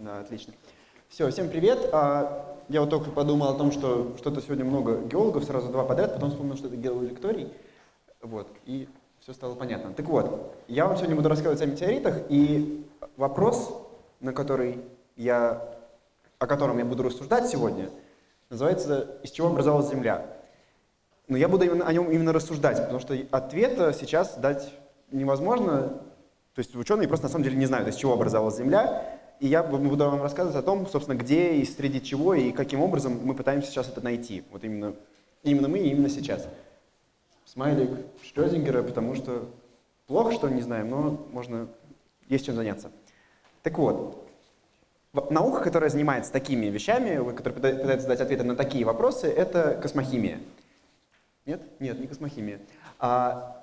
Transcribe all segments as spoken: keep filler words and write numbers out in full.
Да, отлично. Все, всем привет. А, я вот только подумал о том, что что-то сегодня много геологов, сразу два подряд, потом вспомнил, что это геолекторий. Вот, и все стало понятно. Так вот, я вам сегодня буду рассказывать о метеоритах, и вопрос, на который я, о котором я буду рассуждать сегодня, называется «Из чего образовалась Земля?». Но я буду именно, о нем именно рассуждать, потому что ответа сейчас дать невозможно. То есть ученые просто на самом деле не знают, из чего образовалась Земля. И я буду вам рассказывать о том, собственно, где и среди чего и каким образом мы пытаемся сейчас это найти. Вот именно, именно мы и именно сейчас. Смайлик Шрёдингера, потому что плохо, что не знаем, но можно, есть чем заняться. Так вот, наука, которая занимается такими вещами, которая пытается дать ответы на такие вопросы, это космохимия. Нет? Нет, не космохимия. А...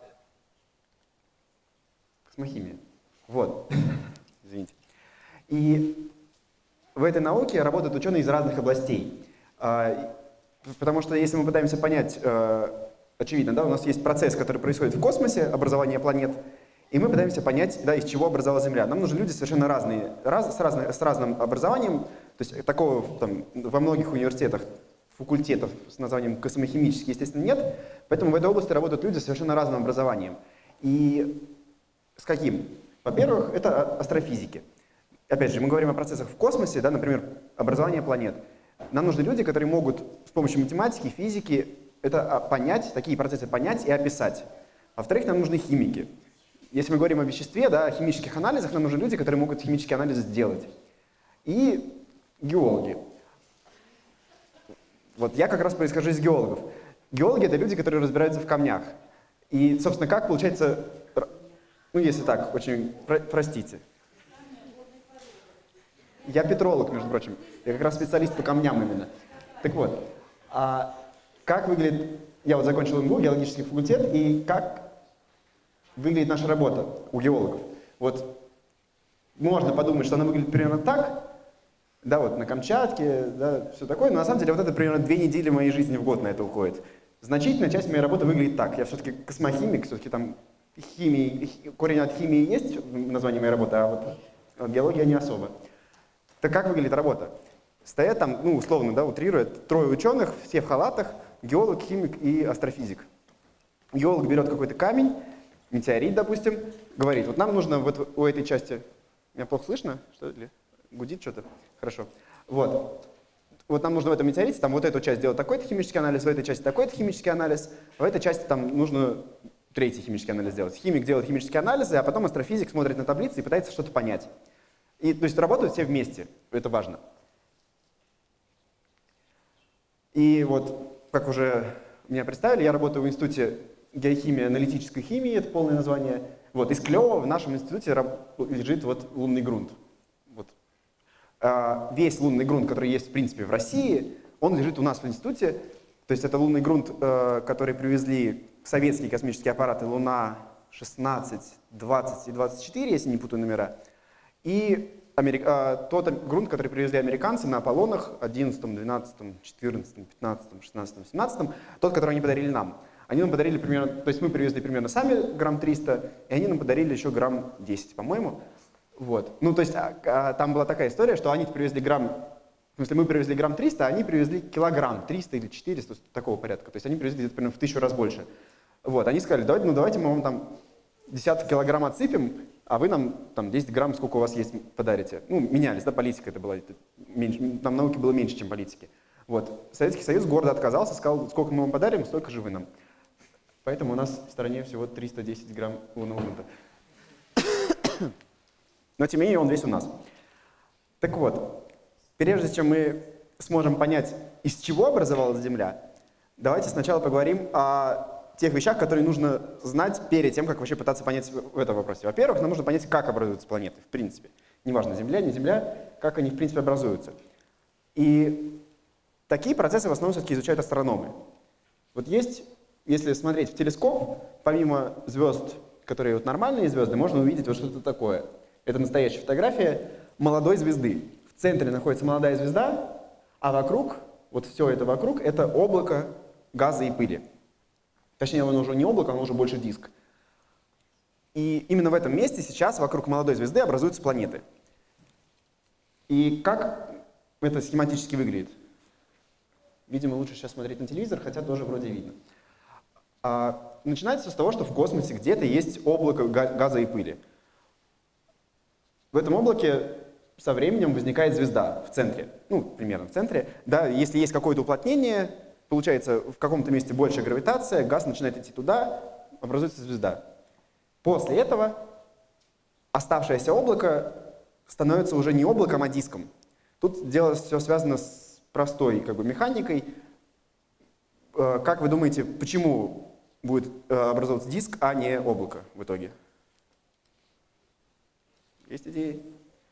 Космохимия. Вот. Извините. И в этой науке работают ученые из разных областей. Потому что если мы пытаемся понять, очевидно, да, у нас есть процесс, который происходит в космосе, образование планет, и мы пытаемся понять, да, из чего образовалась Земля. Нам нужны люди совершенно разные, раз, с, разной, с разным образованием. То есть такого там, во многих университетах, факультетов с названием космохимический, естественно, нет. Поэтому в этой области работают люди с совершенно разным образованием. И с каким? Во-первых, это астрофизики. Опять же, мы говорим о процессах в космосе, да, например, образование планет. Нам нужны люди, которые могут с помощью математики, физики это понять, такие процессы понять и описать. Во-вторых, нам нужны химики. Если мы говорим о веществе, да, о химических анализах, нам нужны люди, которые могут химические анализы сделать. И геологи. Вот я как раз происхожу из геологов. Геологи — это люди, которые разбираются в камнях. И, собственно, как получается, ну, если так, очень, про простите. Я петролог, между прочим. Я как раз специалист по камням именно. Так вот, а как выглядит... Я вот закончил эм гэ у, геологический факультет, и как выглядит наша работа у геологов? Вот можно подумать, что она выглядит примерно так, да, вот на Камчатке, да, все такое, но на самом деле вот это примерно две недели моей жизни в год на это уходит. Значительная часть моей работы выглядит так. Я все-таки космохимик, все-таки там химии, корень от химии есть в названии моей работы, а вот геология не особо. Так как выглядит работа? Стоят там, ну, условно, да, утрируя, трое ученых, все в халатах, геолог, химик и астрофизик. Геолог берет какой-то камень, метеорит, допустим, говорит, вот нам нужно вот у этой части... Меня плохо слышно? Что ли? Гудит что-то? Хорошо. Вот. Вот нам нужно в этом метеорите, там вот эту часть делать такой-то химический анализ, в этой части такой-то химический анализ, в этой части там нужно третий химический анализ сделать. Химик делает химические анализы, а потом астрофизик смотрит на таблицы и пытается что-то понять. И, то есть работают все вместе, это важно. И вот, как уже меня представили, я работаю в Институте геохимии и аналитической химии, это полное название. Вот, из клёвого в нашем институте лежит вот лунный грунт. Вот. А весь лунный грунт, который есть в принципе в России, он лежит у нас в институте. То есть это лунный грунт, который привезли советские космические аппараты Луна шестнадцать, двадцать и двадцать четыре, если не путаю номера. И Америк... а, тот грунт, который привезли американцы на Аполлонах одиннадцатом, двенадцатом, четырнадцатом, пятнадцатом, шестнадцатом, семнадцатом, тот, который они подарили нам. Они нам подарили примерно, то есть мы привезли примерно сами грамм триста, и они нам подарили еще грамм десять, по-моему. Вот. Ну, то есть а, а, там была такая история, что они привезли грамм, в смысле мы привезли грамм триста, а они привезли килограмм триста или четыреста, такого порядка. То есть они привезли где-то примерно в тысячу раз больше. Вот. Они сказали, давайте, ну давайте мы вам там десяток килограмм отсыпем, а вы нам там десять грамм, сколько у вас есть, подарите. Ну, менялись, да, политика это была, это меньше, там науки было меньше, чем политики. Вот. Советский Союз гордо отказался, сказал, сколько мы вам подарим, столько же вы нам. Поэтому у нас в стране всего триста десять грамм лунного грунта. Но тем не менее он весь у нас. Так вот, прежде чем мы сможем понять, из чего образовалась Земля, давайте сначала поговорим о тех вещах, которые нужно знать перед тем, как вообще пытаться понять в этом вопросе. Во-первых, нам нужно понять, как образуются планеты, в принципе. Неважно, Земля, не Земля, как они, в принципе, образуются. И такие процессы в основном все-таки изучают астрономы. Вот есть, если смотреть в телескоп, помимо звезд, которые вот нормальные звезды, можно увидеть вот что-то такое. Это настоящая фотография молодой звезды. В центре находится молодая звезда, а вокруг, вот все это вокруг, это облако газа и пыли. Точнее, оно уже не облако, оно уже больше диск. И именно в этом месте сейчас вокруг молодой звезды образуются планеты. И как это схематически выглядит? Видимо, лучше сейчас смотреть на телевизор, хотя тоже вроде видно. А, начинается с того, что в космосе где-то есть облако газа и пыли. В этом облаке со временем возникает звезда в центре, ну, примерно в центре. Да, если есть какое-то уплотнение, получается, в каком-то месте большая гравитация, газ начинает идти туда, образуется звезда. После этого оставшееся облако становится уже не облаком, а диском. Тут дело все связано с простой как бы, механикой. Как вы думаете, почему будет образовываться диск, а не облако в итоге? Есть идеи?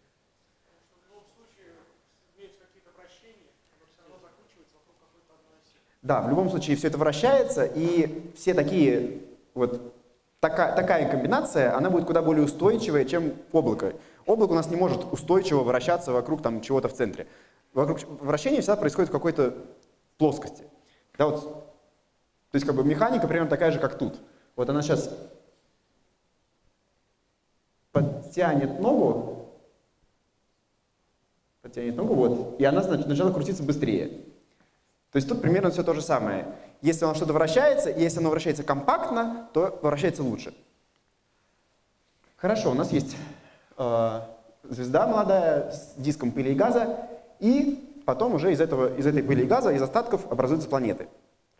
Да, в любом случае все это вращается, и все такие, вот такая, такая комбинация, она будет куда более устойчивая, чем облако. Облако у нас не может устойчиво вращаться вокруг там чего-то в центре. Вокруг вращения всегда происходит в какой-то плоскости. Да, вот, то есть как бы механика примерно такая же, как тут. Вот она сейчас подтянет ногу, подтянет ногу, вот, и она значит, начала крутиться быстрее. То есть тут примерно все то же самое. Если оно что-то вращается, и если оно вращается компактно, то вращается лучше. Хорошо, у нас есть э, звезда молодая с диском пыли и газа, и потом уже из, этого, из этой пыли и газа, из остатков образуются планеты.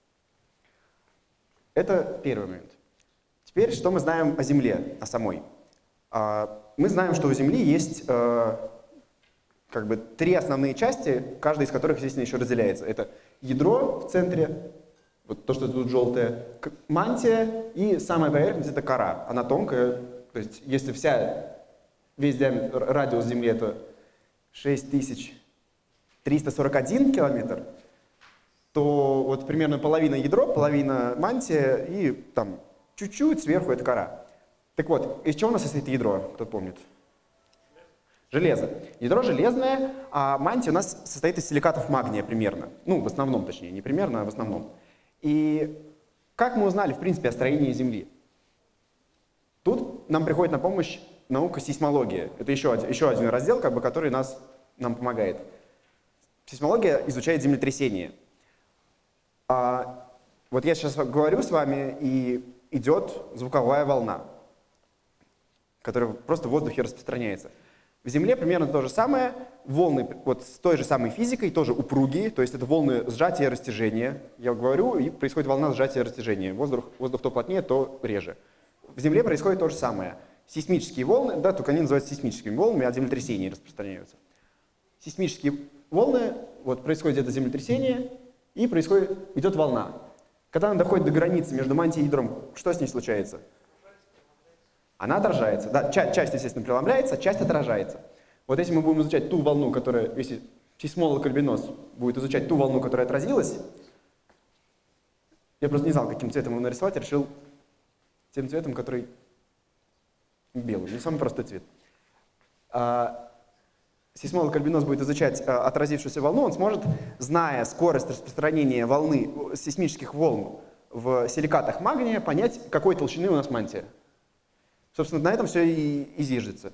Это первый момент. Теперь, что мы знаем о Земле, о самой? Э, мы знаем, что у Земли есть э, как бы три основные части, каждая из которых, естественно, еще разделяется. Это ядро в центре, вот то, что тут желтое, мантия, и самая поверхность — это кора. Она тонкая, то есть если вся, весь диаметр, радиус Земли — это шесть тысяч триста сорок один километр, то вот примерно половина ядро, половина мантия, и там чуть-чуть сверху — это кора. Так вот, из чего у нас состоит ядро, кто помнит? Железо. Ядро железное, а мантия у нас состоит из силикатов магния примерно. Ну, в основном, точнее, не примерно, а в основном. И как мы узнали, в принципе, о строении Земли? Тут нам приходит на помощь наука сейсмология. Это еще один, еще один раздел, как бы, который нас, нам помогает. Сейсмология изучает землетрясения. А вот я сейчас говорю с вами, и идет звуковая волна, которая просто в воздухе распространяется. В Земле примерно то же самое, волны вот с той же самой физикой, тоже упругие, то есть это волны сжатия и растяжения. Я говорю, и происходит волна сжатия и растяжения. Воздух, воздух то плотнее, то реже. В Земле происходит то же самое. Сейсмические волны, да, только они называются сейсмическими волнами, от землетрясений распространяются. Сейсмические волны, вот происходит это землетрясение, и происходит, идет волна. Когда она доходит до границы между мантией и ядром, что с ней случается? Она отражается. Да, часть, часть, естественно, преломляется, часть отражается. Вот если мы будем изучать ту волну, которая, если сейсмолог Альбинос будет изучать ту волну, которая отразилась, я просто не знал, каким цветом его нарисовать, я решил тем цветом, который белый, не самый простой цвет. А, сейсмолог Альбинос будет изучать а, отразившуюся волну, он сможет, зная скорость распространения волны, сейсмических волн в силикатах магния, понять, какой толщины у нас мантия. Собственно, на этом все и, и зиждется.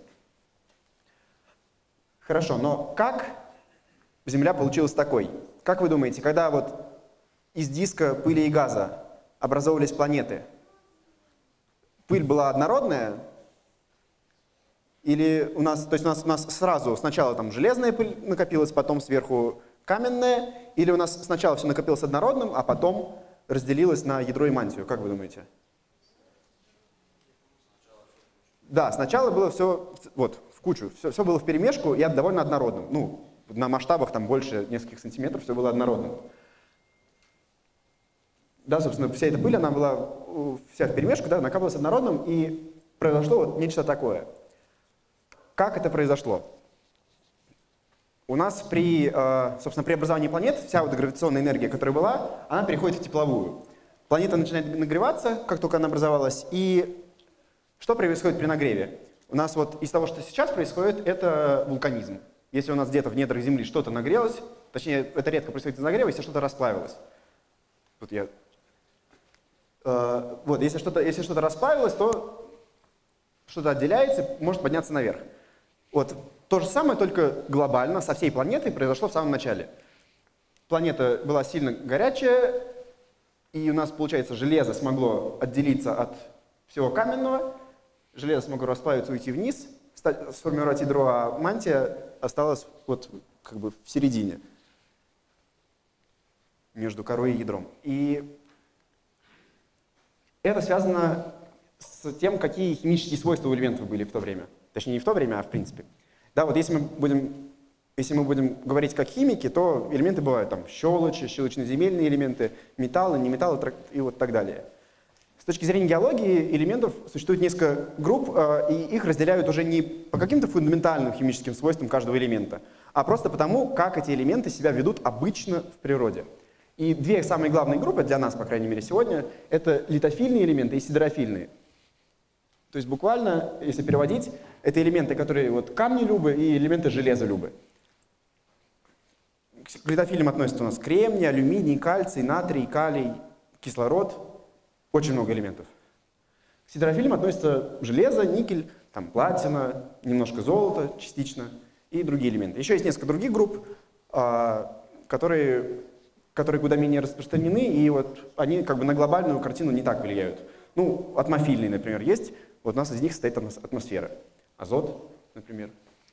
Хорошо, но как Земля получилась такой? Как вы думаете, когда вот из диска пыли и газа образовывались планеты, пыль была однородная? Или у нас, то есть у нас, у нас сразу сначала там железная пыль накопилась, потом сверху каменная? Или у нас сначала все накопилось однородным, а потом разделилось на ядро и мантию? Как вы думаете? Да, сначала было все вот, в кучу, все, все было вперемешку и довольно однородным. Ну, на масштабах там больше нескольких сантиметров все было однородным. Да, собственно, вся эта пыль, она была вся вперемешку, да, накапливалась однородным, и произошло вот нечто такое. Как это произошло? У нас при, собственно, при образовании планет вся вот гравитационная энергия, которая была, она переходит в тепловую. Планета начинает нагреваться, как только она образовалась, и что происходит при нагреве? У нас вот из того, что сейчас происходит, это вулканизм. Если у нас где-то в недрах Земли что-то нагрелось, точнее, это редко происходит из нагрева, если что-то расплавилось. Вот я... Э, вот, если что-то если что-то расплавилось, то что-то отделяется, может подняться наверх. Вот то же самое, только глобально, со всей планетой произошло в самом начале. Планета была сильно горячая, и у нас, получается, железо смогло отделиться от всего каменного, железо смогло расплавиться, уйти вниз, стать, сформировать ядро, а мантия осталась вот как бы в середине, между корой и ядром. И это связано с тем, какие химические свойства у элементов были в то время. Точнее, не в то время, а в принципе. Да, вот если мы будем, если мы будем говорить как химики, то элементы бывают там щелочи, щелочно-земельные элементы, металлы, неметаллы и вот так далее. С точки зрения геологии элементов существует несколько групп, и их разделяют уже не по каким-то фундаментальным химическим свойствам каждого элемента, а просто потому, как эти элементы себя ведут обычно в природе. И две самые главные группы для нас, по крайней мере, сегодня, это литофильные элементы и сидерофильные. То есть буквально, если переводить, это элементы, которые вот камнелюбы и элементы железолюбы. К литофильным относятся у нас кремний, алюминий, кальций, натрий, калий, кислород. Очень много элементов. К сидерофильным относятся железо, никель, там, платина, немножко золота частично и другие элементы. Еще есть несколько других групп, которые, которые куда менее распространены, и вот они как бы на глобальную картину не так влияют. Ну, атмофильные, например, есть. Вот у нас из них состоит атмосфера. Азот, например.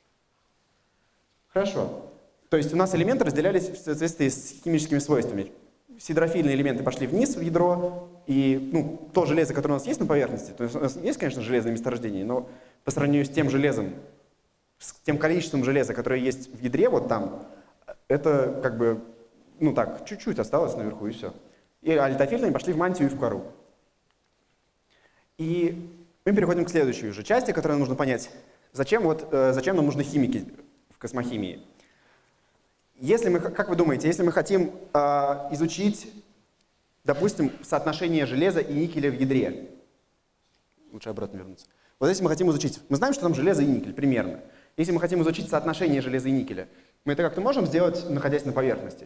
Хорошо. То есть у нас элементы разделялись в соответствии с химическими свойствами. Сидерофильные элементы пошли вниз в ядро, и ну, то железо, которое у нас есть на поверхности, то есть у нас есть, конечно, железное месторождение, но по сравнению с тем железом, с тем количеством железа, которое есть в ядре, вот там, это как бы, ну так, чуть-чуть осталось наверху, и все. И а литофильные пошли в мантию и в кору. И мы переходим к следующей уже части, которую нужно понять. Зачем, вот, э, зачем нам нужны химики в космохимии? Если мы, как вы думаете, если мы хотим э, изучить, допустим, соотношение железа и никеля в ядре, лучше обратно вернуться. Вот если мы хотим изучить, мы знаем, что там железо и никель примерно. Если мы хотим изучить соотношение железа и никеля, мы это как-то можем сделать, находясь на поверхности?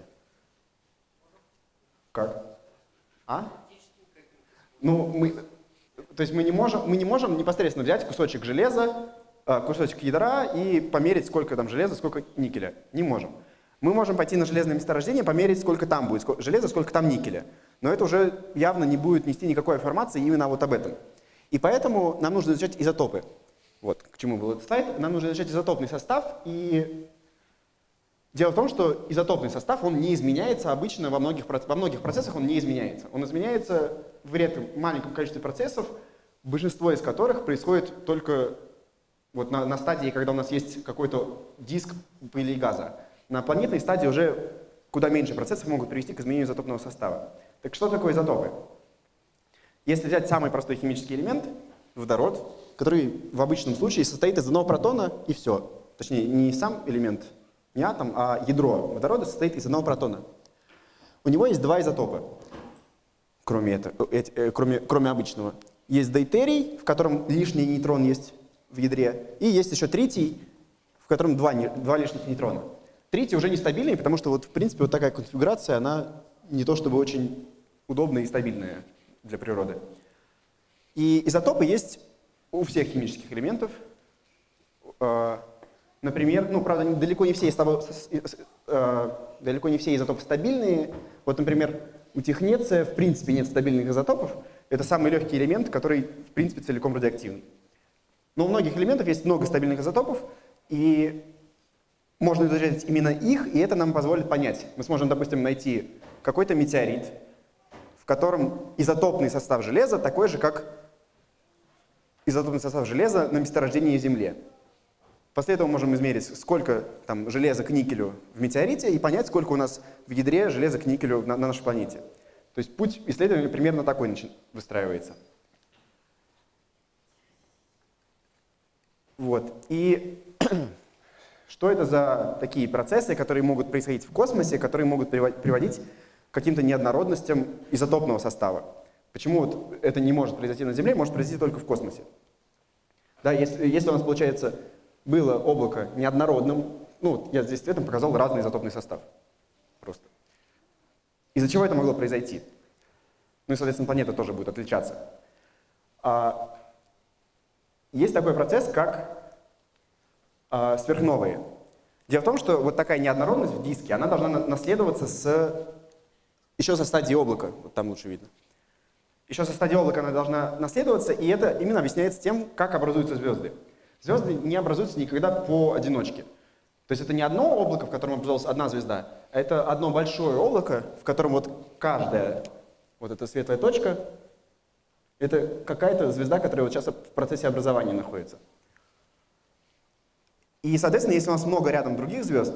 Как? А? Ну, мы, то есть мы не можем, мы не можем непосредственно взять кусочек железа, э, кусочек ядра и померить, сколько там железа, сколько никеля. Не можем. Мы можем пойти на железное месторождение, померить, сколько там будет железа, сколько там никеля. Но это уже явно не будет нести никакой информации именно вот об этом. И поэтому нам нужно изучать изотопы. Вот к чему был этот слайд. Нам нужно изучать изотопный состав. И дело в том, что изотопный состав, он не изменяется обычно во многих, во многих процессах, он не изменяется. Он изменяется в редком маленьком количестве процессов, большинство из которых происходит только вот на, на стадии, когда у нас есть какой-то диск пыли и газа. На планетной стадии уже куда меньше процессов могут привести к изменению изотопного состава. Так что такое изотопы? Если взять самый простой химический элемент, водород, который в обычном случае состоит из одного протона и все. Точнее, не сам элемент, не атом, а ядро водорода состоит из одного протона. У него есть два изотопа, кроме, это, э, кроме, кроме обычного. Есть дейтерий, в котором лишний нейтрон есть в ядре, и есть еще тритий, в котором два, два лишних нейтрона. Тритий уже нестабильный, потому что вот, в принципе, вот такая конфигурация, она не то чтобы очень удобная и стабильная для природы. И изотопы есть у всех химических элементов. Например, ну, правда, далеко не все, далеко не все изотопы стабильные. Вот, например, у технеция в принципе нет стабильных изотопов. Это самый легкий элемент, который, в принципе, целиком радиоактивный. Но у многих элементов есть много стабильных изотопов, и можно изучать именно их, и это нам позволит понять. Мы сможем, допустим, найти какой-то метеорит, в котором изотопный состав железа такой же, как изотопный состав железа на месторождении Земли. После этого можем измерить, сколько там железа к никелю в метеорите, и понять, сколько у нас в ядре железа к никелю на, на нашей планете. То есть путь исследования примерно такой выстраивается. Вот. И что это за такие процессы, которые могут происходить в космосе, которые могут приводить к каким-то неоднородностям изотопного состава? Почему вот это не может произойти на Земле, может произойти только в космосе? Да, если, если у нас, получается, было облако неоднородным, ну, я здесь цветом показал разный изотопный состав. Просто. Из-за чего это могло произойти? Ну и, соответственно, планета тоже будет отличаться. А, есть такой процесс, как э, сверхновые. Дело в том, что вот такая неоднородность в диске, она должна наследоваться с, еще со стадии облака, вот там лучше видно. Еще со стадии облака она должна наследоваться, и это именно объясняется тем, как образуются звезды. Звезды не образуются никогда поодиночке. То есть это не одно облако, в котором образовалась одна звезда, а это одно большое облако, в котором вот каждая вот эта светлая точка — это какая-то звезда, которая вот сейчас в процессе образования находится. И, соответственно, если у нас много рядом других звезд,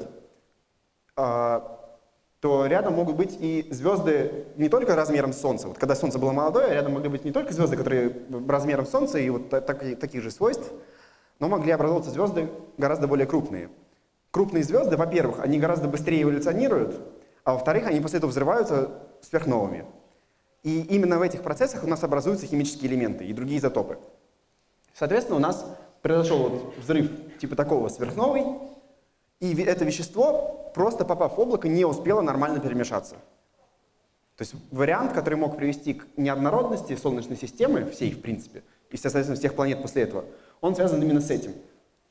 то рядом могут быть и звезды не только размером с Солнце. Вот когда Солнце было молодое, рядом могли быть не только звезды, которые размером с Солнце и вот так, таких же свойств, но могли образовываться звезды гораздо более крупные. Крупные звезды, во-первых, они гораздо быстрее эволюционируют, а во-вторых, они после этого взрываются сверхновыми. И именно в этих процессах у нас образуются химические элементы и другие изотопы. Соответственно, у нас произошел вот взрыв типа такого сверхновой, и это вещество, просто попав в облако, не успело нормально перемешаться. То есть вариант, который мог привести к неоднородности Солнечной системы, всей в принципе, и, соответственно, всех планет после этого, он связан именно с этим.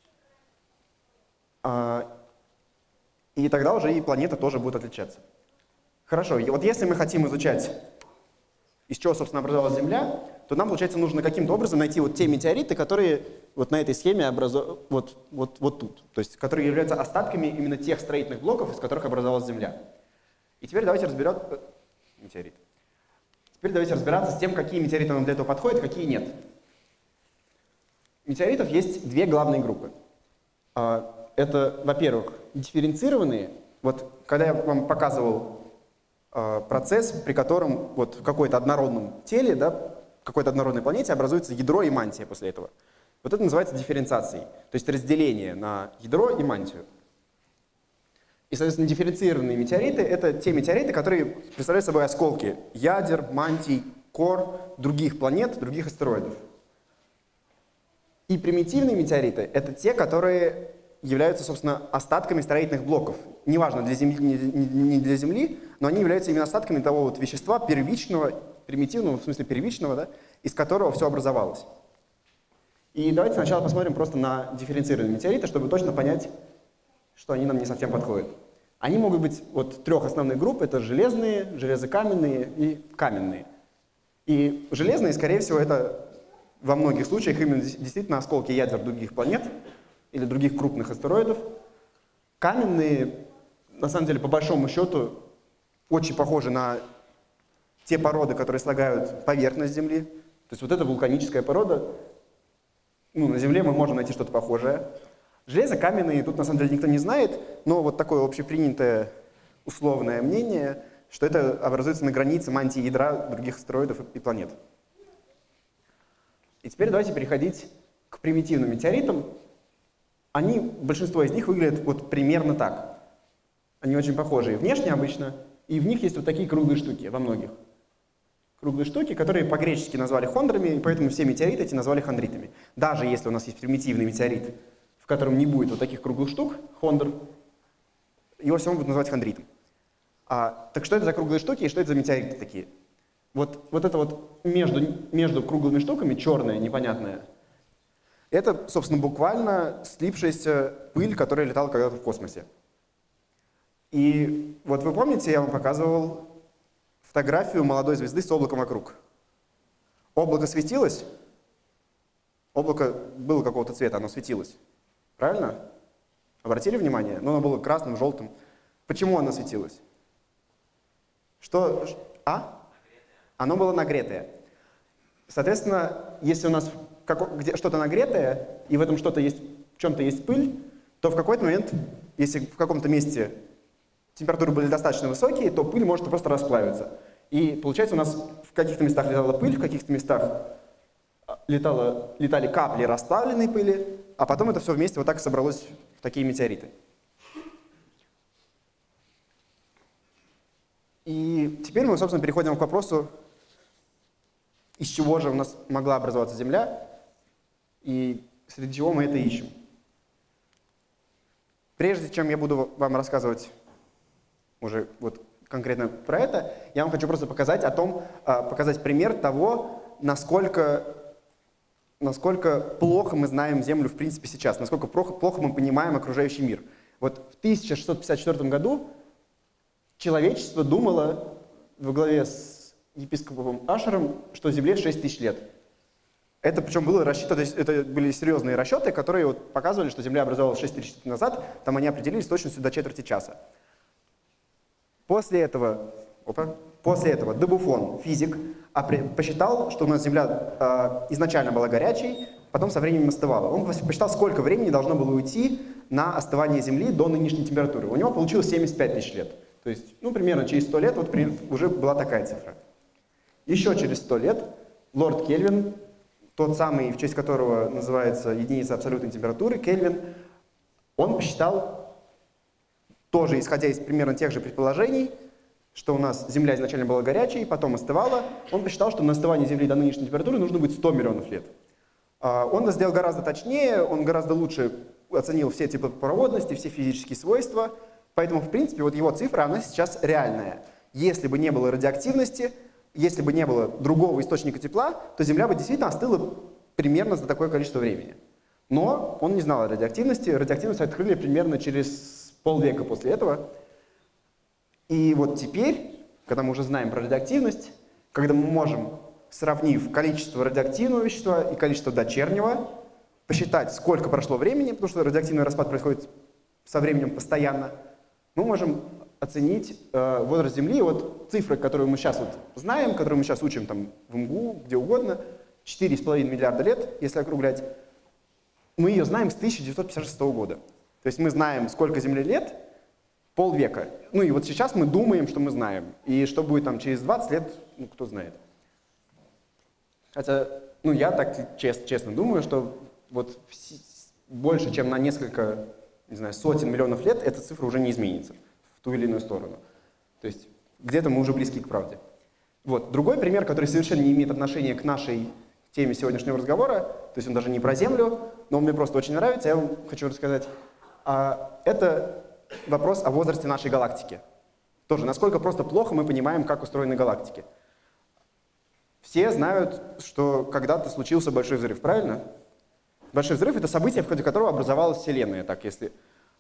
И тогда уже и планеты тоже будут отличаться. Хорошо, и вот если мы хотим изучать, из чего, собственно, образовалась Земля, то нам, получается, нужно каким-то образом найти вот те метеориты, которые вот на этой схеме образованы, вот, вот, вот тут, то есть которые являются остатками именно тех строительных блоков, из которых образовалась Земля. И теперь давайте разберем метеорит. Теперь давайте разбираться с тем, какие метеориты нам для этого подходят, какие нет. Метеоритов есть две главные группы. Это, во-первых, дифференцированные. Вот когда я вам показывал процесс, при котором вот в какой-то однородном теле, да, в какой-то однородной планете образуется ядро и мантия после этого. Вот это называется дифференциацией, то есть разделение на ядро и мантию. И, соответственно, дифференцированные метеориты — это те метеориты, которые представляют собой осколки ядер, мантий, кор других планет, других астероидов. И примитивные метеориты — это те, которые являются, собственно, остатками строительных блоков. Неважно, для Земли, не для Земли, но они являются именно остатками того вот вещества первичного, примитивного, в смысле первичного, да, из которого все образовалось. И давайте сначала посмотрим просто на дифференцированные метеориты, чтобы точно понять, что они нам не совсем подходят. Они могут быть вот трех основных групп: это железные, железокаменные и каменные. И железные, скорее всего, это во многих случаях именно действительно осколки ядер других планет или других крупных астероидов. Каменные, на самом деле, по большому счету, очень похожи на те породы, которые слагают поверхность Земли. То есть вот эта вулканическая порода, ну, на Земле мы можем найти что-то похожее. Железокаменные, тут на самом деле никто не знает, но вот такое общепринятое условное мнение, что это образуется на границе мантии ядра других астероидов и планет. И теперь давайте переходить к примитивным метеоритам. Они, большинство из них выглядят вот примерно так. Они очень похожие внешне обычно, и в них есть вот такие круглые штуки, во многих. Круглые штуки, которые по-гречески назвали хондрами, и поэтому все метеориты эти назвали хондритами. Даже если у нас есть примитивный метеорит, в котором не будет вот таких круглых штук, хондр, его все равно будут называть хондритом. А, так что это за круглые штуки и что это за метеориты такие? Вот, вот это вот между, между круглыми штуками, черное, непонятное, это, собственно, буквально слипшаяся пыль, которая летала когда-то в космосе. И вот вы помните, я вам показывал фотографию молодой звезды с облаком вокруг. Облако светилось, облако было какого-то цвета, оно светилось. Правильно? Обратили внимание? Ну, оно было красным, желтым. Почему оно светилось? Что? А? Оно было нагретое. Соответственно, если у нас что-то нагретое, и в этом что-то есть, в чем-то есть пыль, то в какой-то момент, если в каком-то месте температуры были достаточно высокие, то пыль может просто расплавиться. И получается, у нас в каких-то местах летала пыль, в каких-то местах летало, летали капли расплавленной пыли, а потом это все вместе вот так собралось в такие метеориты. И теперь мы, собственно, переходим к вопросу, из чего же у нас могла образоваться Земля, и среди чего мы это ищем. Прежде чем я буду вам рассказывать уже вот конкретно про это, я вам хочу просто показать о том, показать пример того, насколько насколько плохо мы знаем Землю в принципе сейчас, насколько плохо, плохо мы понимаем окружающий мир. Вот в тысяча шестьсот пятьдесят четвёртом году человечество думало во главе с епископом Ашером, что Земле шесть тысяч лет. Это причем было рассчитано, это были серьезные расчеты, которые вот показывали, что Земля образовалась шесть тысяч лет назад, там они определились с точностью до четверти часа. После этого, опа, после этого де Буффон, физик, посчитал, что у нас Земля э, изначально была горячей, потом со временем остывала. Он посчитал, сколько времени должно было уйти на остывание Земли до нынешней температуры. У него получилось семьдесят пять тысяч лет. То есть, ну, примерно через сто лет вот, уже была такая цифра. Еще через сто лет лорд Кельвин, тот самый, в честь которого называется единица абсолютной температуры, Кельвин, он посчитал, тоже исходя из примерно тех же предположений, что у нас Земля изначально была горячей, потом остывала, он посчитал, что на остывание Земли до нынешней температуры нужно будет сто миллионов лет. Он это сделал гораздо точнее, он гораздо лучше оценил все типы проводности, все физические свойства, поэтому, в принципе, вот его цифра, она сейчас реальная. Если бы не было радиоактивности, если бы не было другого источника тепла, то Земля бы действительно остыла примерно за такое количество времени. Но он не знал о радиоактивности, радиоактивность открыли примерно через полвека после этого. И вот теперь, когда мы уже знаем про радиоактивность, когда мы можем, сравнив количество радиоактивного вещества и количество дочернего, посчитать, сколько прошло времени, потому что радиоактивный распад происходит со временем постоянно, мы можем оценить э, возраст Земли. Вот цифры, которые мы сейчас вот знаем, которые мы сейчас учим там, в МГУ, где угодно, четыре с половиной миллиарда лет, если округлять, мы ее знаем с тысяча девятьсот пятьдесят шестого года. То есть мы знаем, сколько Земле лет, полвека. Ну и вот сейчас мы думаем, что мы знаем. И что будет там через двадцать лет, ну кто знает. Хотя, ну я так честно, честно думаю, что вот больше, чем на несколько, не знаю, сотен миллионов лет эта цифра уже не изменится в ту или иную сторону. То есть где-то мы уже близки к правде. Вот. Другой пример, который совершенно не имеет отношения к нашей теме сегодняшнего разговора, то есть он даже не про Землю, но он мне просто очень нравится, я вам хочу рассказать. А, это вопрос о возрасте нашей галактики. Тоже, насколько просто плохо мы понимаем, как устроены галактики. Все знают, что когда-то случился Большой взрыв, правильно? Большой взрыв — это событие, в ходе которого образовалась Вселенная, так, если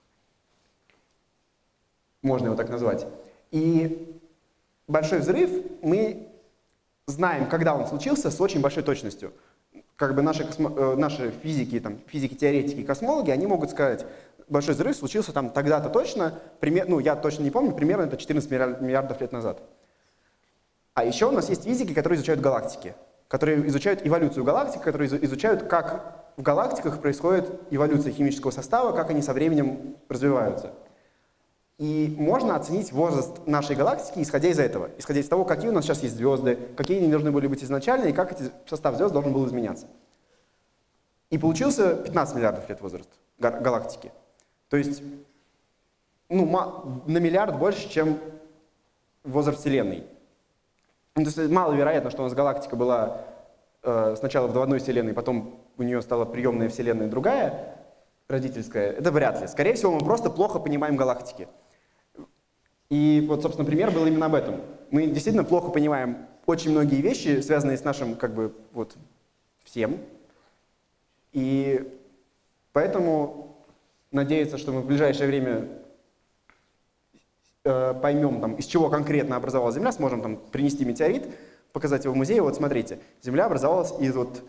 можно его так назвать. И Большой взрыв мы знаем, когда он случился, с очень большой точностью. Как бы наши, космо... наши физики, там, физики-теоретики и космологи, они могут сказать, Большой взрыв случился там тогда-то точно, пример... ну я точно не помню, примерно это четырнадцать миллиардов лет назад. А еще у нас есть физики, которые изучают галактики, которые изучают эволюцию галактик, которые изучают, как в галактиках происходит эволюция химического состава, как они со временем развиваются. И можно оценить возраст нашей галактики, исходя из этого, исходя из того, какие у нас сейчас есть звезды, какие они должны были быть изначально, и как этот состав звезд должен был изменяться. И получился пятнадцать миллиардов лет возраст галактики. То есть ну, на миллиард больше, чем возраст Вселенной. Ну, то есть маловероятно, что у нас галактика была э, сначала в одной Вселенной, потом у нее стала приемная Вселенная другая, родительская. Это вряд ли. Скорее всего, мы просто плохо понимаем галактики. И вот, собственно, пример был именно об этом. Мы действительно плохо понимаем очень многие вещи, связанные с нашим, как бы, вот, всем. И поэтому надеяться, что мы в ближайшее время э, поймем, там, из чего конкретно образовалась Земля, сможем там, принести метеорит, показать его в музее. Вот смотрите, Земля образовалась из, вот,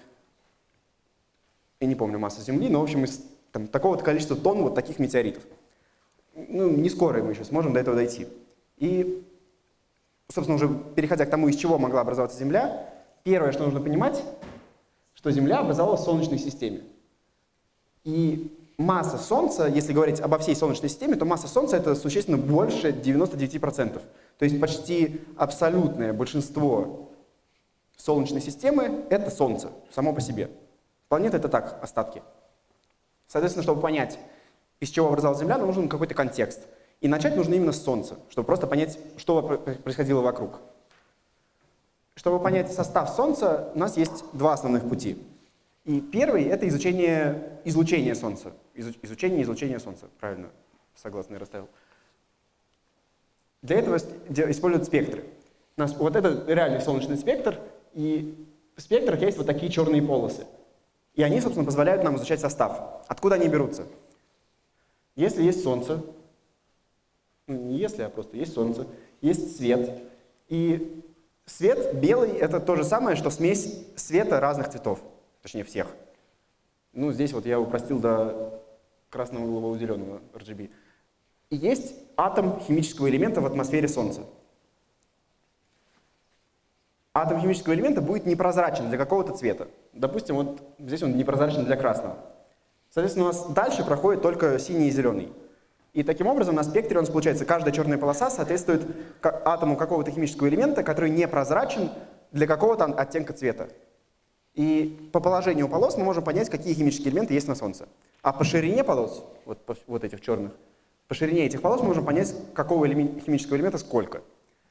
я не помню массу Земли, но, в общем, из там, такого-то количества тонн вот таких метеоритов. Ну, не скоро мы еще сможем до этого дойти. И, собственно, уже переходя к тому, из чего могла образоваться Земля, первое, что нужно понимать, что Земля образовалась в Солнечной системе. И масса Солнца, если говорить обо всей Солнечной системе, то масса Солнца — это существенно больше девяноста девяти процентов. То есть почти абсолютное большинство Солнечной системы — это Солнце само по себе. Планеты — это так, остатки. Соответственно, чтобы понять, из чего образовалась Земля, нам нужен какой-то контекст. И начать нужно именно с Солнца, чтобы просто понять, что происходило вокруг. Чтобы понять состав Солнца, у нас есть два основных пути. И первый — это изучение излучения Солнца. Изучение излучения Солнца. Правильно, согласно я расставил. Для этого используют спектры. У нас вот это реальный солнечный спектр, и в спектрах есть вот такие черные полосы. И они, собственно, позволяют нам изучать состав. Откуда они берутся? Если есть Солнце, ну, не если, а просто есть Солнце, есть свет, и свет белый — это то же самое, что смесь света разных цветов, точнее всех. Ну, здесь вот я упростил до красного, голубого, зеленого эр джи би. И есть атом химического элемента в атмосфере Солнца. Атом химического элемента будет непрозрачен для какого-то цвета. Допустим, вот здесь он непрозрачен для красного. Соответственно, у нас дальше проходит только синий и зеленый. И таким образом на спектре у нас получается, каждая черная полоса соответствует атому какого-то химического элемента, который непрозрачен для какого-то оттенка цвета. И по положению полос мы можем понять, какие химические элементы есть на Солнце. А по ширине полос, вот, по, вот этих черных, по ширине этих полос мы можем понять, какого элемент, химического элемента сколько.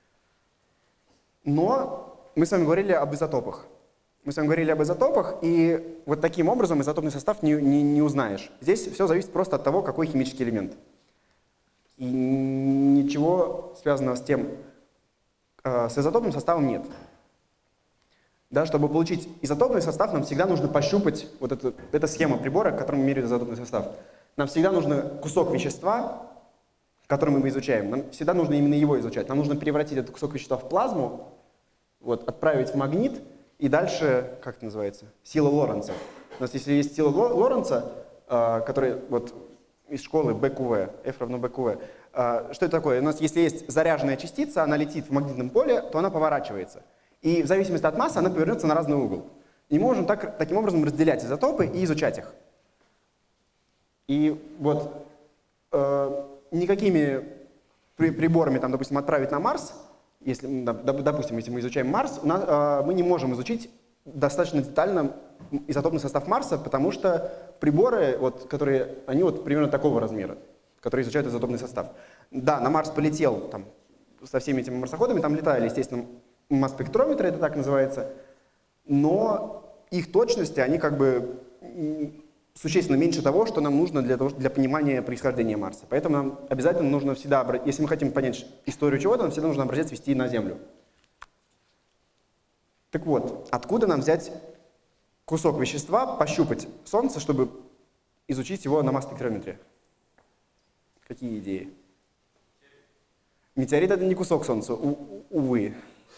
Но мы с вами говорили об изотопах. Мы с вами говорили об изотопах, и вот таким образом изотопный состав не, не, не узнаешь. Здесь все зависит просто от того, какой химический элемент. И ничего связанного с тем, э, с изотопным составом нет. Да, чтобы получить изотопный состав, нам всегда нужно пощупать, вот эту, эта схема прибора, которым меряют изотопный состав. Нам всегда нужно кусок вещества, который мы изучаем, нам всегда нужно именно его изучать. Нам нужно превратить этот кусок вещества в плазму, вот, отправить в магнит, и дальше, как это называется, сила Лоренца. У нас если есть сила Лоренца, э, которая вот, из школы бэ ку вэ, F равно бэ ку вэ, э, что это такое? У нас если есть заряженная частица, она летит в магнитном поле, то она поворачивается. И в зависимости от массы она повернется на разный угол. И мы можем так, таким образом разделять изотопы и изучать их. И вот э, никакими при, приборами, там, допустим, отправить на Марс, если, допустим, если мы изучаем Марс, у нас, э, мы не можем изучить достаточно детально изотопный состав Марса, потому что приборы, вот, которые, они вот примерно такого размера, которые изучают изотопный состав. Да, на Марс полетел там, со всеми этими марсоходами, там летали, естественно, масс-спектрометры, это так называется, но их точности, они как бы существенно меньше того, что нам нужно для, того, для понимания происхождения Марса. Поэтому нам обязательно нужно всегда, если мы хотим понять историю чего-то, нам всегда нужно образец вести на Землю. Так вот, откуда нам взять кусок вещества, пощупать Солнце, чтобы изучить его на масс-спектрометре? Какие идеи? Метеорит — это не кусок Солнца, у, увы.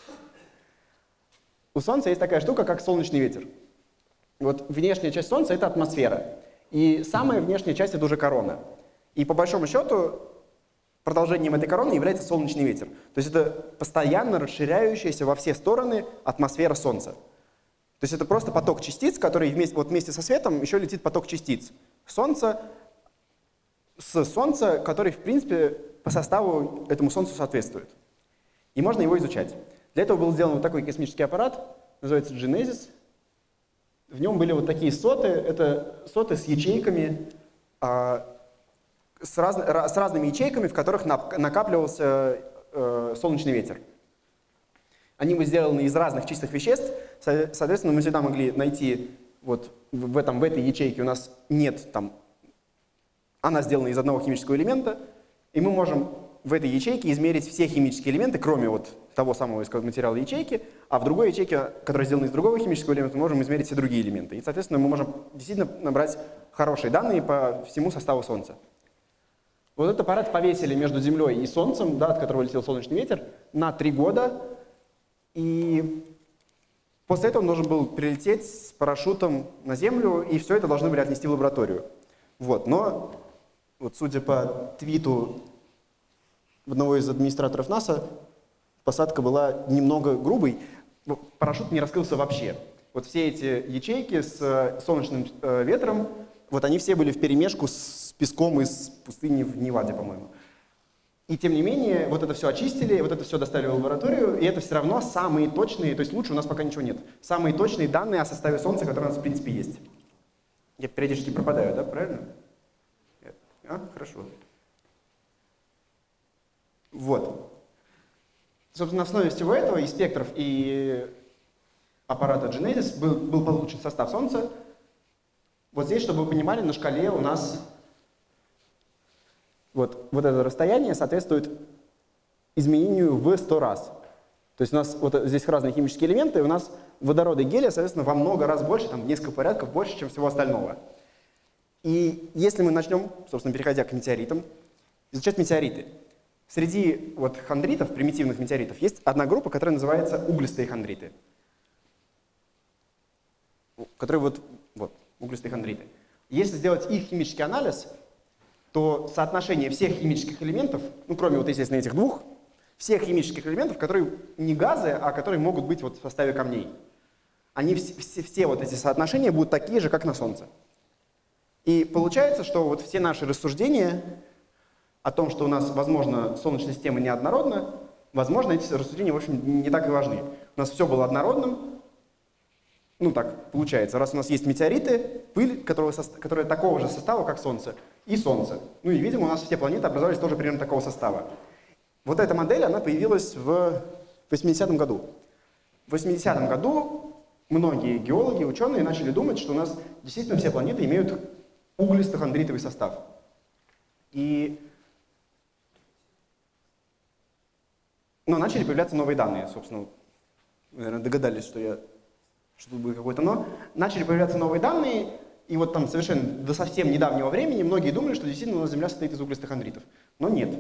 У Солнца есть такая штука, как солнечный ветер. Вот внешняя часть Солнца — это атмосфера. И самая внешняя часть — это уже корона. И по большому счету продолжением этой короны является солнечный ветер. То есть это постоянно расширяющаяся во все стороны атмосфера Солнца. То есть это просто поток частиц, который вместе, вот вместе со светом еще летит поток частиц. Солнца с Солнца, который, в принципе, по составу этому Солнцу соответствует. И можно его изучать. Для этого был сделан вот такой космический аппарат, называется Genesis. В нем были вот такие соты, это соты с ячейками, а, с, раз, с разными ячейками, в которых накапливался э, солнечный ветер. Они были сделаны из разных чистых веществ, соответственно, мы всегда могли найти, вот в, этом, в этой ячейке у нас нет, там, она сделана из одного химического элемента, и мы можем в этой ячейке измерить все химические элементы, кроме вот того самого материала ячейки, а в другой ячейке, которая сделана из другого химического элемента, мы можем измерить все другие элементы. И, соответственно, мы можем действительно набрать хорошие данные по всему составу Солнца. Вот этот аппарат повесили между Землей и Солнцем, да, от которого летел солнечный ветер, на три года. И после этого он должен был прилететь с парашютом на Землю, и все это должны были отнести в лабораторию. Вот. Но, вот, судя по твиту одного из администраторов НАСА, посадка была немного грубой, парашют не раскрылся вообще. Вот все эти ячейки с солнечным э, ветром, вот они все были вперемешку с песком из пустыни в Неваде, по-моему. И тем не менее, вот это все очистили, вот это все доставили в лабораторию, и это все равно самые точные, то есть лучше у нас пока ничего нет, самые точные данные о составе Солнца, которые у нас в принципе есть. Я периодически пропадаю, да, правильно? А, хорошо. Вот. Собственно, на основе всего этого, и спектров, и аппарата Genesis был, был получен состав Солнца. Вот здесь, чтобы вы понимали, на шкале у нас вот, вот это расстояние соответствует изменению в сто раз. То есть у нас вот здесь разные химические элементы, и у нас водорода и гелия, соответственно, во много раз больше, там в несколько порядков больше, чем всего остального. И если мы начнем, собственно, переходя к метеоритам, изучать метеориты. Среди вот хондритов, примитивных метеоритов, есть одна группа, которая называется углистые хондриты. Которые вот, вот, углистые хондриты. Если сделать их химический анализ, то соотношение всех химических элементов, ну, кроме вот, естественно, этих двух, всех химических элементов, которые не газы, а которые могут быть вот в составе камней, они все, все, все вот эти соотношения будут такие же, как на Солнце. И получается, что вот все наши рассуждения о том, что у нас, возможно, Солнечная система неоднородна, возможно, эти рассуждения, в общем, не так и важны. У нас все было однородным. Ну так получается, раз у нас есть метеориты, пыль, которая, которая такого же состава, как Солнце, и Солнце. Ну и, видимо, у нас все планеты образовались тоже примерно такого состава. Вот эта модель, она появилась в восьмидесятом году. В восьмидесятом году многие геологи, ученые начали думать, что у нас действительно все планеты имеют углисто-хондритовый состав. И но начали появляться новые данные, собственно, наверное, догадались, что я что тут будет какое-то но. Начали появляться новые данные, и вот там совершенно до совсем недавнего времени многие думали, что действительно у нас Земля состоит из углистых хондритов. Но нет.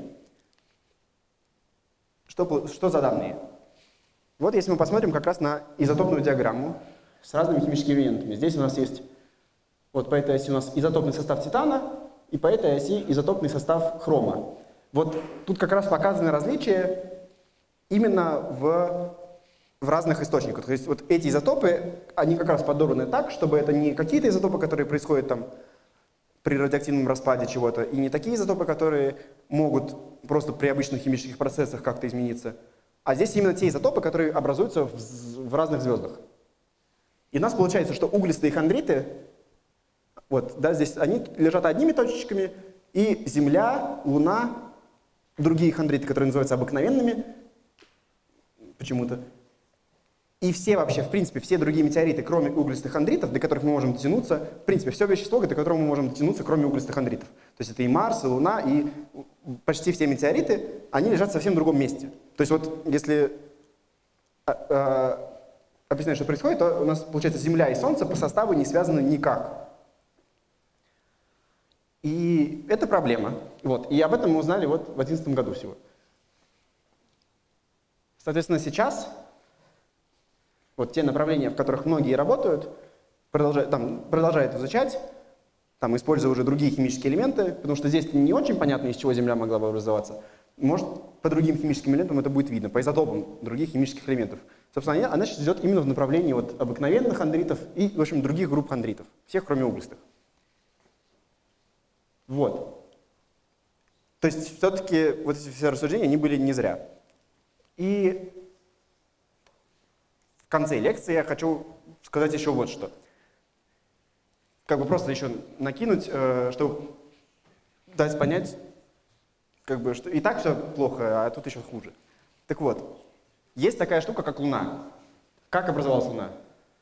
Что, что за данные? Вот если мы посмотрим как раз на изотопную диаграмму с разными химическими элементами. Здесь у нас есть, вот по этой оси у нас изотопный состав титана, и по этой оси изотопный состав хрома. Вот тут как раз показаны различия именно в, в разных источниках. То есть вот эти изотопы, они как раз подобраны так, чтобы это не какие-то изотопы, которые происходят там при радиоактивном распаде чего-то, и не такие изотопы, которые могут просто при обычных химических процессах как-то измениться, а здесь именно те изотопы, которые образуются в, в разных звездах. И у нас получается, что углистые хондриты, вот, да, здесь они лежат одними точечками, и Земля, Луна, другие хондриты, которые называются обыкновенными, почему-то. И все вообще, в принципе, все другие метеориты, кроме углистых хондритов, до которых мы можем дотянуться, в принципе, все вещество, до которого мы можем дотянуться, кроме углистых хондритов. То есть это и Марс, и Луна, и почти все метеориты, они лежат в совсем другом месте. То есть вот если а, а, объяснять, что происходит, то у нас, получается, Земля и Солнце по составу не связаны никак. И это проблема. Вот. И об этом мы узнали вот в две тысячи одиннадцатом году всего. Соответственно, сейчас вот те направления, в которых многие работают, продолжают, там, продолжают изучать, там, используя уже другие химические элементы, потому что здесь не очень понятно, из чего Земля могла бы образоваться. Может, по другим химическим элементам это будет видно, по изотопам других химических элементов. Собственно, она сейчас идет именно в направлении вот обыкновенных хондритов и, в общем, других групп хондритов, всех, кроме углистых. Вот. То есть, все-таки вот эти все рассуждения, они были не зря. И в конце лекции я хочу сказать еще вот что. Как бы просто еще накинуть, чтобы дать понять, как бы, что и так все плохо, а тут еще хуже. Так вот, есть такая штука, как Луна. Как образовалась Луна?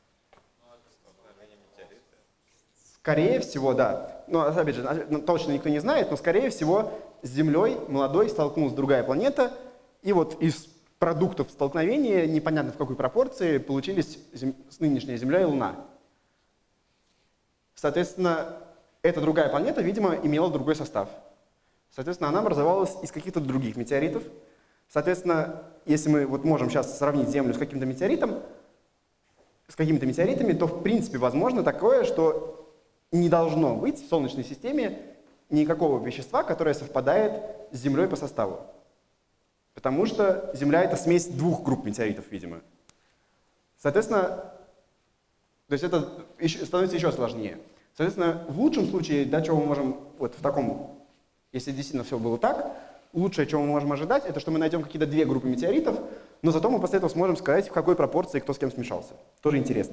Скорее всего, да. Ну, опять же, точно никто не знает, но скорее всего с Землей молодой столкнулась другая планета, и вот из продуктов столкновения, непонятно в какой пропорции, получились зем... нынешняя Земля и Луна. Соответственно, эта другая планета, видимо, имела другой состав. Соответственно, она образовалась из каких-то других метеоритов. Соответственно, если мы вот можем сейчас сравнить Землю с каким-то метеоритом, с какими-то метеоритами, то в принципе возможно такое, что не должно быть в Солнечной системе никакого вещества, которое совпадает с Землей по составу. Потому что Земля — это смесь двух групп метеоритов, видимо. Соответственно, то есть это еще, становится еще сложнее. Соответственно, в лучшем случае, да, чего мы можем, вот в таком, если действительно все было так, лучшее, чего мы можем ожидать, это что мы найдем какие-то две группы метеоритов, но зато мы после этого сможем сказать, в какой пропорции кто с кем смешался. Тоже интересно.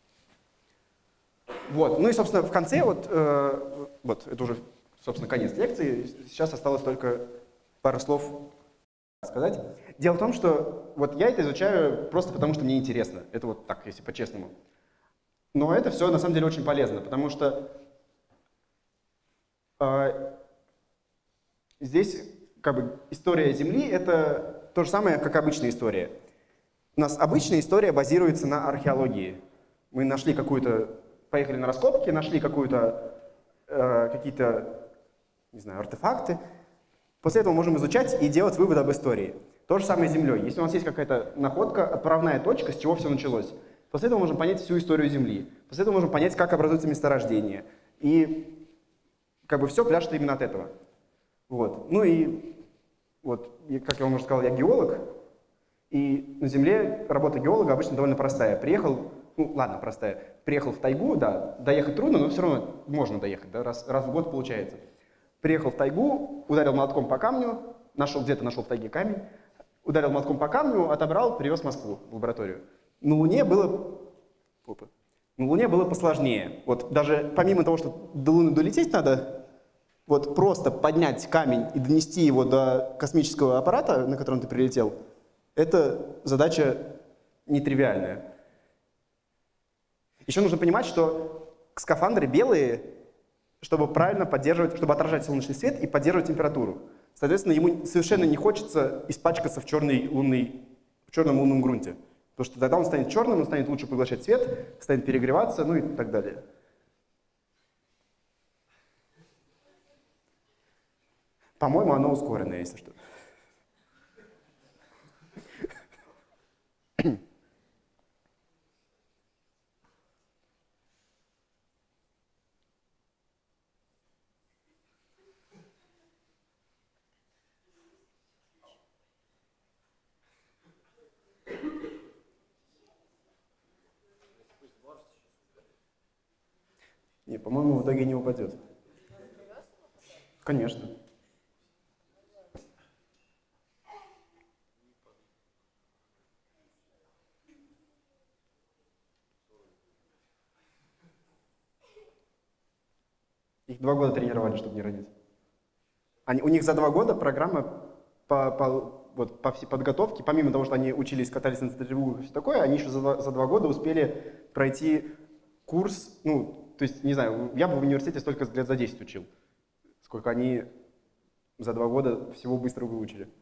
Вот. Ну и, собственно, в конце, вот, э, вот это уже, собственно, конец лекции, сейчас осталось только пару слов сказать. Дело в том, что вот я это изучаю просто потому, что мне интересно. Это вот так, если по-честному. Но это все на самом деле очень полезно, потому что э, здесь как бы история Земли — это то же самое, как обычная история. У нас обычная история базируется на археологии. Мы нашли какую-то, поехали на раскопки, нашли какую-то, э, какие-то, не знаю, артефакты. После этого можем изучать и делать выводы об истории. То же самое с Землей. Если у нас есть какая-то находка, отправная точка, с чего все началось, после этого можем понять всю историю Земли. После этого можем понять, как образуются месторождения. И как бы все пляшет именно от этого. Вот. Ну и вот, как я вам уже сказал, я геолог. И на Земле работа геолога обычно довольно простая. Приехал, ну ладно, простая. Приехал в тайгу, да, доехать трудно, но все равно можно доехать, да, раз, раз в год получается. Приехал в тайгу, ударил молотком по камню, нашел где-то нашел в тайге камень, ударил молотком по камню, отобрал, привез в Москву, в лабораторию. На Луне было... Опа. На Луне было посложнее. Вот даже помимо того, что до Луны долететь надо, вот просто поднять камень и донести его до космического аппарата, на котором ты прилетел, это задача нетривиальная. Еще нужно понимать, что скафандры белые, чтобы правильно поддерживать, чтобы отражать солнечный свет и поддерживать температуру. Соответственно, ему совершенно не хочется испачкаться в, черной лунной, в черном лунном грунте. Потому что тогда он станет черным, он станет лучше поглощать свет, станет перегреваться, ну и так далее. По-моему, оно ускоренное, если что. Не, по-моему, в итоге не упадет. Конечно. Их два года тренировали, чтобы не родить. Они, у них за два года программа по, по, вот, по всей подготовке, помимо того, что они учились, катались на центрифугах и все такое, они еще за два, за два года успели пройти курс, ну, то есть, не знаю, я бы в университете столько лет за десять учил, сколько они за два года всего быстро выучили.